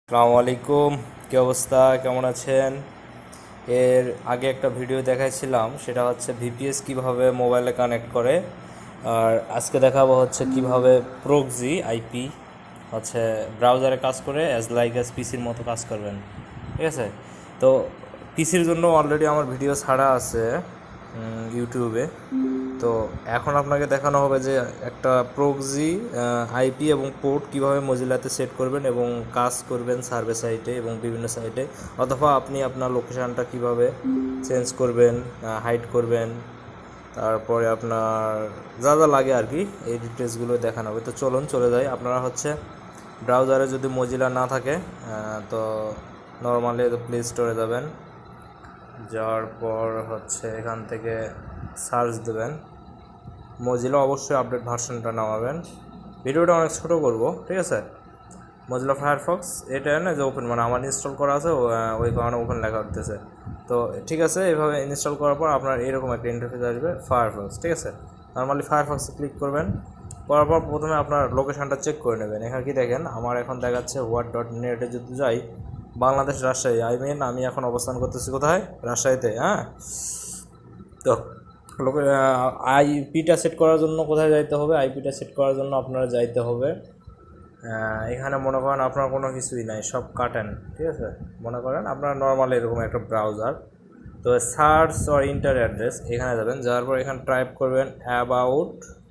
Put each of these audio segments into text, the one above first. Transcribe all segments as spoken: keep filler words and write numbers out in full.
আসসালামু আলাইকুম, কী অবস্থা, কেমন আছেন? এর আগে একটা ভিডিও দেখাইছিলাম, সেটা হচ্ছে ভিপিএস কিভাবে মোবাইলে কানেক্ট করে। আর আজকে দেখাবো হচ্ছে কিভাবে প্রক্সি আইপি হচ্ছে ব্রাউজারে কাজ করে অ্যাজ লাইক অ্যাজ পিসির মতো কাজ করবেন। ঠিক আছে? তো পিসির জন্য অলরেডি আমার ভিডিও ছাড়া আছে ইউটিউবে। তো এখন আপনাকে দেখানো হবে যে একটা প্রক্সি আইপি এবং পোর্ট কীভাবে মজিলাতে সেট করবেন এবং কাজ করবেন সার্ভে সাইটে এবং বিভিন্ন সাইটে, অথবা আপনি আপনার লোকেশানটা কিভাবে চেঞ্জ করবেন, হাইড করবেন, তারপরে আপনার যা যা লাগে আর কি এই ডিটেলসগুলো দেখানো হবে। তো চলুন চলে যাই। আপনারা হচ্ছে ব্রাউজারে যদি মজিলা না থাকে তো নর্মালি প্লে স্টোরে যাবেন, যাওয়ার পর হচ্ছে এখান থেকে সার্চ দেবেন মজিলা, অবশ্যই আপডেট ভার্সনটা নামাবেন। ভিডিওটা অনেক ছোটো করবো, ঠিক আছে? মজিলা ফায়ারফক্স এটা না যে ওপেন, মানে আমার ইনস্টল করা আছে ওই কারণে ওপেন লেখা উঠতেছে। তো ঠিক আছে, এইভাবে ইনস্টল করার পর আপনার এরকম একটা ইন্টারফেস আসবে ফায়ারফক্স, ঠিক আছে? নর্মালি ফায়ারফক্সে ক্লিক করবেন, করার পর প্রথমে আপনার লোকেশানটা চেক করে নেবেন। এখানে কি দেখেন, আমার এখন দেখাচ্ছে হোয়াট ডট নেটে যদি যাই, বাংলাদেশ রাজশাহী, আই মিন আমি এখন অবস্থান করতেছি কোথায়, রাজশাহীতে। হ্যাঁ, তো লোকে আইপিটা সেট করার জন্য কোথায় যাইতে হবে? আইপিটা সেট করার জন্য আপনারা যাইতে হবে এখানে, মনে করেন আপনার কোনো কিছুই নাই, সব কাটেন, ঠিক আছে? মনে করেন আপনার নর্মাল এরকম একটা ব্রাউজার, তো সার্চ অর ইন্টার অ্যাড্রেস এখানে যাবেন, যাওয়ার পর এখানে টাইপ করবেন অ্যাবাউট,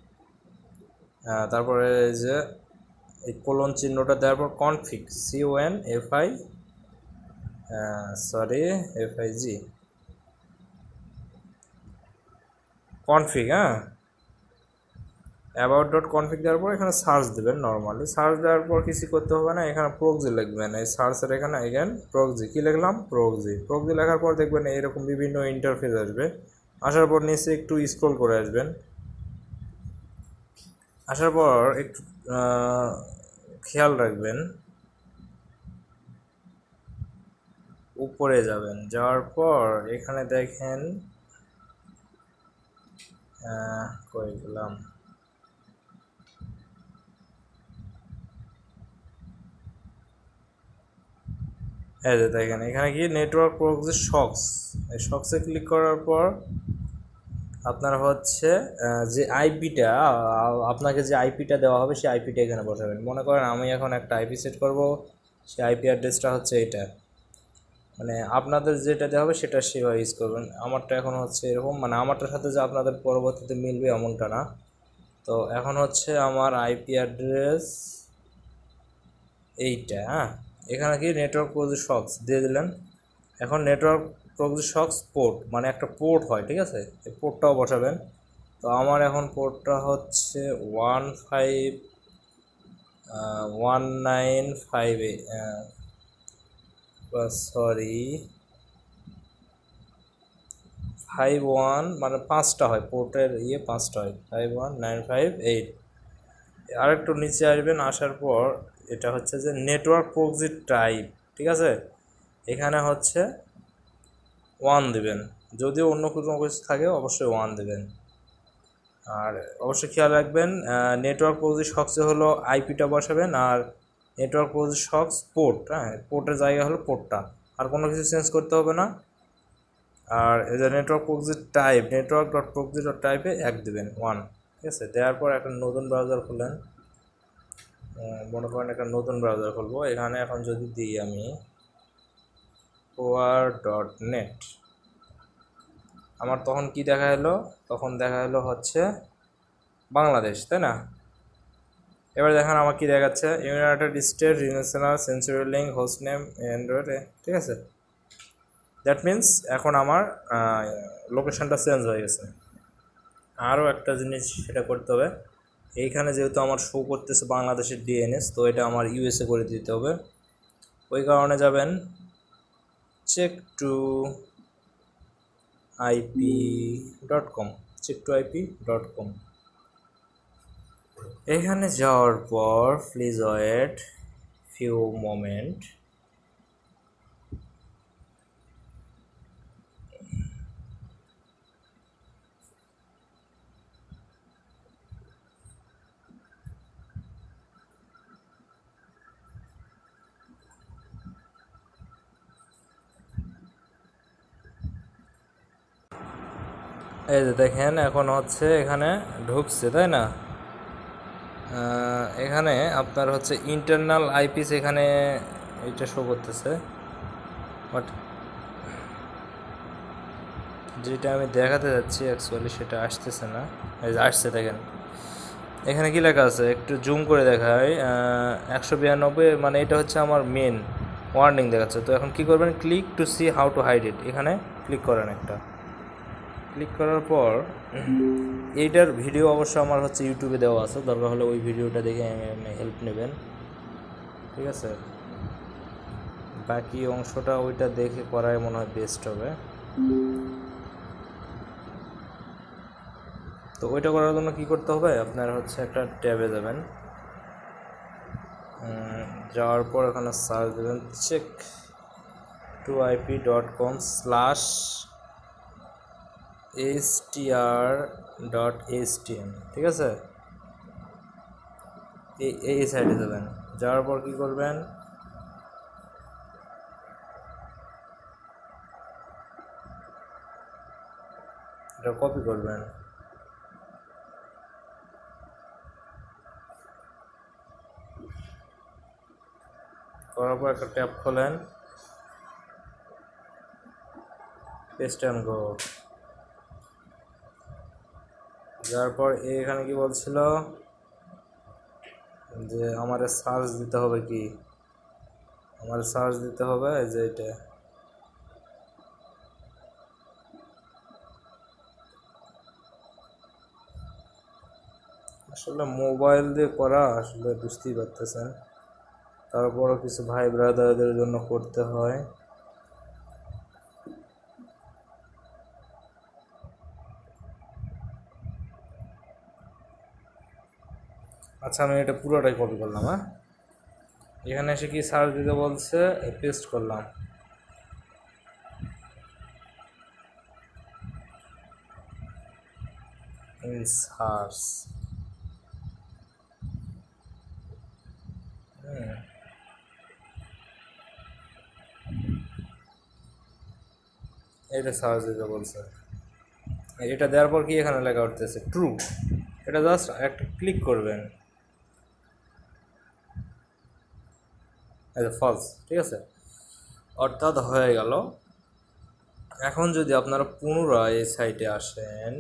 তারপরে যে এই কোলন চিহ্নটা দেওয়ার পর config, C O N F I sorry F I G config, হ্যাঁ, অ্যাবাউট ডট কনফিগ দেওয়ার পর এখানে সার্চ দেবেন। নর্মালি সার্চ দেওয়ার পর কিছু করতে হবে না, এখানে প্রক্সি লিখবেন। এই সার্চের এখানে এগেন প্রক্সি, কী লিখলাম? প্রক্সি। প্রক্সি লেখার পর দেখবেন এরকম বিভিন্ন ইন্টারফেস আসবে। আসার পর নিচে একটু স্ক্রল করে আসবেন, আসার পর একটু খেয়াল রাখবেন, উপরে যাবেন, যাওয়ার পর এখানে দেখেন কই গেলাম, এই যে দেখেন এখানে কি নেটওয়ার্ক প্রক্সি শক্স, এই শক্সে ক্লিক করার পর আপনার হচ্ছে যে আইপিটা, আপনাকে যে আইপিটা দেওয়া হবে সেই আইপিটা এখানে বসাবেন। মনে করেন আমি এখন একটা আইপি সেট করব, সেই আইপি অ্যাড্রেসটা হচ্ছে এটা, মানে আপনাদের যেটা দেওয়া হবে সেটা সেভাবে ইউজ করবেন। আমারটা এখন হচ্ছে এরকম, মানে আমারটার সাথে যে আপনাদের পরবর্তীতে মিলবে এমনটা না। তো এখন হচ্ছে আমার আইপি অ্যাড্রেস এইটা, হ্যাঁ। এখানে কি নেটওয়ার্ক প্রক্সি শক্স দিয়ে দিলেন। এখন নেটওয়ার্ক প্রক্সি শক্স পোর্ট, মানে একটা পোর্ট হয়, ঠিক আছে? এই পোর্টটাও বসাবেন। তো আমার এখন পোর্টটা হচ্ছে one five one nine five sorry five one, মানে পাঁচটা হয় পোর্টের, ইয়ে পাঁচটা হয়, five one nine five eight. আর একটু নিচে আসবেন, আসার পর এটা হচ্ছে যে নেটওয়ার্ক প্রক্সি টাইপ, ঠিক আছে? এখানে হচ্ছে ওয়ান দেবেন, যদিও অন্য কোনো কিছু থাকে অবশ্যই ওয়ান দেবেন। আর অবশ্যই খেয়াল রাখবেন নেটওয়ার্ক প্রক্সি শক্সে হলো আইপিটা বসাবেন, আর নেটওয়ার্ক প্রক্সি শক্স পোর্ট, হ্যাঁ, পোর্টের জায়গা হলো পোর্টটা, আর কোনো কিছু চেঞ্জ করতে হবে না। আর এই যে network proxy type, network dot proxy dot টাইপে এক দেবেন, ওয়ান, ঠিক আছে? দেওয়ার পর একটা নতুন ব্রাউজার খুলেন, মনে করেন একটা নতুন ব্রাউজার খুলবো। এখানে এখন যদি দিই আমি ওয়ার ডট নেট, আমার তখন কি দেখা এলো? তখন দেখা এলো হচ্ছে বাংলাদেশ, তাই না? এবার দেখেন আমার কি দেখাচ্ছে, United State international century link host name Android, ঠিক আছে? দ্যাট মিন্স এখন আমার লোকেশানটা চেঞ্জ হয়ে গেছে। আরও একটা জিনিস সেটা করতে হবে, এইখানে যেহেতু আমার শো করতেছে বাংলাদেশের ডিএনএস, তো এটা আমার ইউএসএ করে দিতে হবে। ওই কারণে যাবেন check two IP dot com, check two IP dot com. এখানে যাওয়ার পর প্লিজ ওয়েট ফিউ মোমেন্ট, এই যে দেখেন এখন হচ্ছে এখানে ঢুকছে, তাই না? এখানে আপনার হচ্ছে ইন্টারনাল আইপিস, এখানে এটা শো করতেছে, বাট যেটা আমি দেখাতে যাচ্ছি অ্যাকচুয়ালি সেটা আসতেছে না। এই যে আসছে, দেখেন এখানে কি লেখা আছে, একটু জুম করে দেখায়, একশো বিরানব্বই, মানে এটা হচ্ছে আমার মেন ওয়ার্নিং দেখাচ্ছে। তো এখন কি করবেন, click to see how to hide it, এখানে ক্লিক করেন। একটা ক্লিক করার পর এইটার ভিডিও অবশ্য আমার হচ্ছে ইউটিউবে দেওয়া আছে, দরকার হলে ওই ভিডিওটা দেখে হেল্প নেবেন, ঠিক আছে? বাকি অংশটা ওইটা দেখে করাই মনে হয় বেস্ট হবে। তো ওইটা করার জন্য কি করতে হবে, আপনার হচ্ছে একটা ট্যাবে যাবেন, যাওয়ার পর এখানে সার্চ দেবেন check two IP dot com slash S T R dot S T M, ঠিক আছে? এই এই সাইডে যাবেন, যাওয়ার পর কি করবেন, এটা কপি করবেন, করার পর একটা ট্যাব খোলেন, পেস্ট অ্যান্ড গো। যার পর এখানে কি বলছিল যে আমার সার্চ দিতে হবে, কি আমার সার্চ দিতে হবে, যে এটা আসলে মোবাইল দিয়ে করা, আসলে বুঝতেই পারতেছেন, তারপরও কিছু ভাই ব্রাদারদের জন্য করতে হয়। আচ্ছা আমি এটা পুরোটাই কপি করলাম। হ্যাঁ, এখানে এসে কি সার্চ দিতে বলছে, পেস্ট করলাম, ইন সার্চ, এটা সার্চ দিতে বলছে। এটা দেওয়ার পর কি এখানে লেখা উঠতেছে ট্রু, এটা জাস্ট একটা ক্লিক করবেন, এটা ফলস, ঠিক আছে? অর্থাৎ হয়ে গেল। এখন যদি আপনারা পুনরায় এই সাইটে আসেন,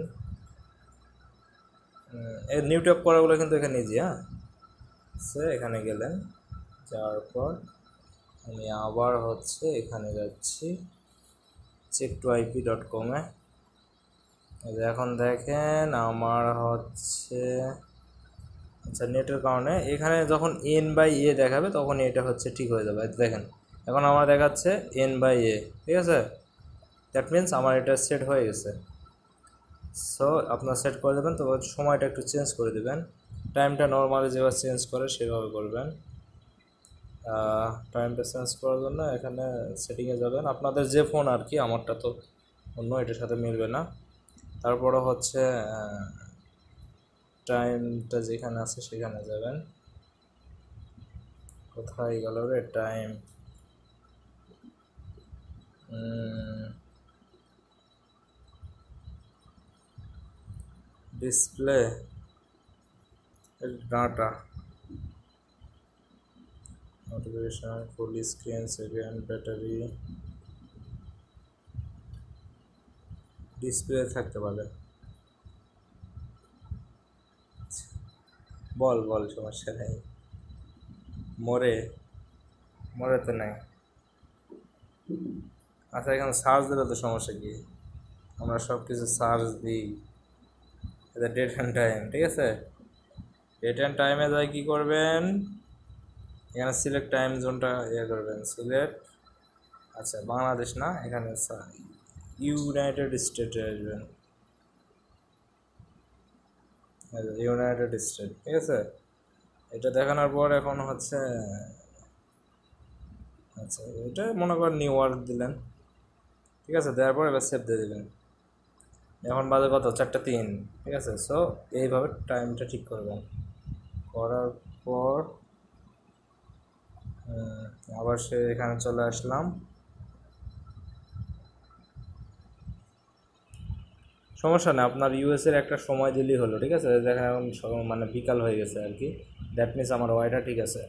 এই নিউ ট্যাব করাগুলো কিন্তু এখানে ইজি। হ্যাঁ, সে এখানে গেলেন, যাওয়ার পর আমি আবার হচ্ছে এখানে যাচ্ছি চেক টু আইপি ডট কমে। এখন দেখেন আমার হচ্ছে, আচ্ছা নেটের কারণে এখানে যখন এন বাই এ দেখাবে তখন এটা হচ্ছে ঠিক হয়ে যাবে। দেখেন এখন আমার দেখাচ্ছে এন বাই এ, ঠিক আছে? দ্যাট মিনস আমার এটা সেট হয়ে গেছে। সো আপনার সেট করে দেবেন, তো সময়টা একটু চেঞ্জ করে দেবেন, টাইমটা নর্মালি যেভাবে চেঞ্জ করে সেভাবে করবেন। টাইমটা চেঞ্জ করার জন্য এখানে সেটিংয়ে যাবেন, আপনাদের যে ফোন আর কি, আমারটা তো অন্য, এটার সাথে মিলবে না। তারপরে হচ্ছে টাইমটা যেখানে আছে সেখানে যাবেন, কোথায় গেল রে time, display, data, notification, full screen, second, battery, display থাকতে পারে। বল বল সমস্যা নেই, মরে মরে তো নাই। আচ্ছা এখানে সার্চ দিলে তো সমস্যা কি, আমরা সব কিছু সার্চ দিই, এটা ডেট অ্যান্ড টাইম, ঠিক আছে? ডেট অ্যান্ড টাইমে যাই কী করবেন, এখানে সিলেক্ট টাইম জোনটা ইয়ে করবেন, সিলেক্ট, আচ্ছা বাংলাদেশ না, এখানে ইউনাইটেড স্টেটে আসবেন, ইউনাইটেড স্টেট, ঠিক আছে? এটা দেখানোর পর এখন হচ্ছে, আচ্ছা এটা মনে করেন নিউ ইয়র্ক দিলেন, ঠিক আছে? দেওয়ার পর এবার সেভ দিয়ে দেবেন। এখন বাজে কত, চারটা তিন, ঠিক আছে? সো এইভাবে টাইমটা ঠিক করবেন, করার পর আবার সে এখানে চলে আসলাম, সমস্যা নেই, আপনার ইউএসের একটা সময় দিলেই হলো, ঠিক আছে? দেখেন এখন মানে বিকাল হয়ে গেছে আর কি, দ্যাট মিনস আমার ওয়াইটা ঠিক আছে।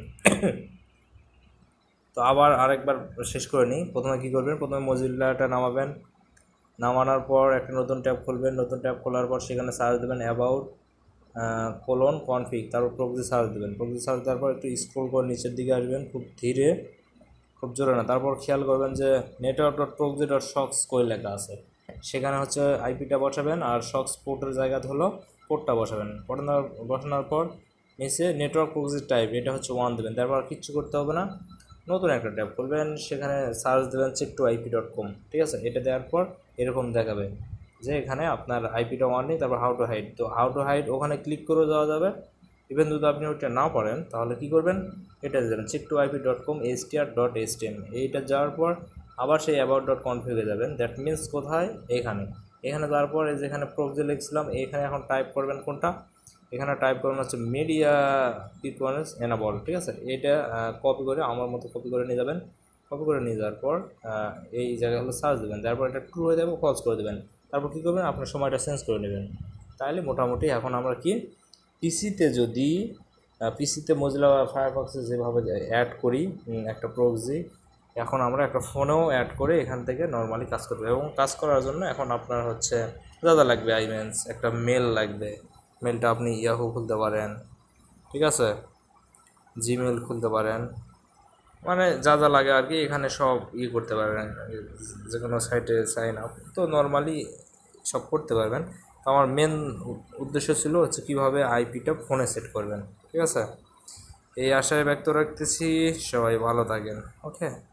তো আবার আরেকবার শেষ করে নিই। প্রথমে কী করবেন, প্রথমে মজিলাটা নামাবেন, নামানোর পর একটা নতুন ট্যাব খুলবেন, নতুন ট্যাব খোলার পর সেখানে সার্চ দেবেন অ্যাবাউট কোলন কনফিগ, তারপর প্রক্সি সার্চ দেবেন, প্রক্সি সার্চ দেওয়ার পর একটু স্ক্রল করে নিচের দিকে আসবেন খুব ধীরে, খুব জোরে না। তারপর খেয়াল করবেন যে network dot proxy dot socks কই লেখা আছে, সেখানে হচ্ছে আইপিটা বসাবেন আর শক্স পোর্টের জায়গাতে হলো পোর্টটা বসাবেন। বসানোর বসানোর পর নিচে নেটওয়ার্ক প্রক্সি টাইপ এটা হচ্ছে ওয়ান দেবেন। তারপর কিচ্ছু করতে হবে না, নতুন একটা ট্যাব খুলবেন, সেখানে সার্চ দেবেন check two IP dot com, ঠিক আছে? এটা দেওয়ার পর এরকম দেখাবে যে এখানে আপনার আইপিটা ওয়ান নেই, তারপর হাউ টু হাইড। তো হাউ টু হাইড ওখানে ক্লিক করে যাওয়া যাবে। ইভেন যদি আপনি ওইটা না পারেন তাহলে কী করবেন, এটা দেবেন check two IP dot com STR dot STM. এইটা যাওয়ার পর আবার সেই অ্যাবাউট ডট কনফিগে যাবেন। দ্যাট মিনস কোথায়, এখানে এখানে তারপর এই যেখানে প্রক্সি লিখছিলাম এখানে এখন টাইপ করবেন কোনটা, এখানে টাইপ করবেন হচ্ছে মিডিয়া পিকোয়ারেন্স এনাবল, ঠিক আছে? এটা কপি করে আমার মতো কপি করে নিয়ে যাবেন। কপি করে নিয়ে যাওয়ার পর এই জায়গায় হলো সার্চ দেবেন, তারপর এটা ট্রু হয়ে যাবে, ফলস করে দেবেন। তারপর কী করবেন, আপনার সময়টা চেঞ্জ করে নেবেন। তাহলে মোটামুটি এখন আমরা কি পিসিতে যদি পিসিতে মজিলা ফায়ারফক্সে যেভাবে অ্যাড করি একটা প্রক্সি, এখন আমরা একটা ফোনেও অ্যাড করে এখান থেকে নর্মালি কাজ করবো। এবং কাজ করার জন্য এখন আপনার হচ্ছে যা যা লাগবে, আইমেন্স একটা মেল লাগবে, মেলটা আপনি ইয়াহু খুলতে পারেন, ঠিক আছে? জিমেল খুলতে পারেন, মানে যা যা লাগে আর কি এখানে সব ই করতে পারবেন, যে কোনো সাইটে সাইন আপ তো নর্মালি সব করতে পারবেন। তো আমার মেন উদ্দেশ্য ছিল হচ্ছে কীভাবে আইপিটা ফোনে সেট করবেন, ঠিক আছে? এই আশায় ব্যক্ত রাখতেছি, সবাই ভালো থাকেন, ওকে।